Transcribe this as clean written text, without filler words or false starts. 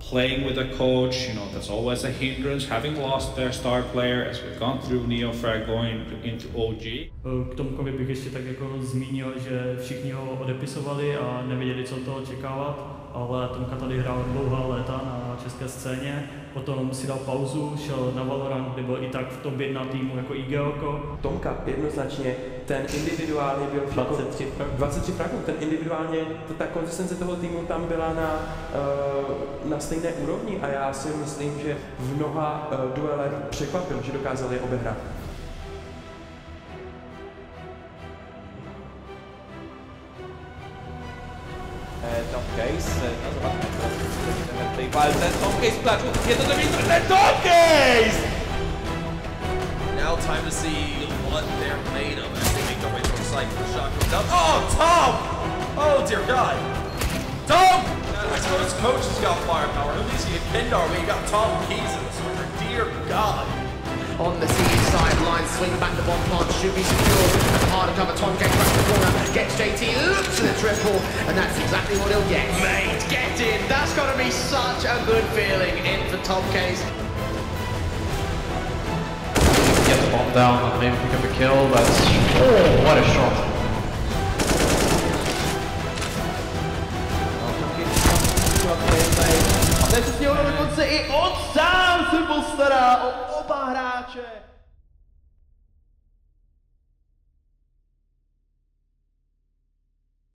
playing with a coach, you know, that's always a hindrance, having lost their star player as we've gone through Neofrag going into OG. K Tomkovi bych ještě tak jako zmínil, že všichni ho odepisovali a nevěděli, co toho očekávat, ale Tomka tady hrál dlouhá léta na české scéně, potom si dal pauzu, šel na Valorant, kde byl i tak v top 1 týmu jako IGLko. Tomka jednoznačně, ten individuálně byl 23 fragů, ten individuálně, ta konzistence toho týmu tam byla na stejné úrovni a já si myslím, že v mnoha duelech překvapil, že dokázali je obehrát. Tomcase, Tomcase plaču, je to vnitř, Tomcase! Now time to see what they're made of as they make their way from side for the shot comes down. Oh, Tom! Oh dear God! Tom! I suppose coach has got firepower. At least you get Kendar, but you got Tom Keys in the switcher. Dear God! On the CE sideline, swing back the bomb plant, should be secure, and hard to cover, Tomcase back to the corner, gets JT, looks at the triple, and that's exactly what he'll get. Mate, get in, that's got to be such a good feeling in for Tomcase. Get the bomb down and maybe pick up a kill, that's, oh, what a shot. A teď si dokonce i on sám se postará o oba hráče.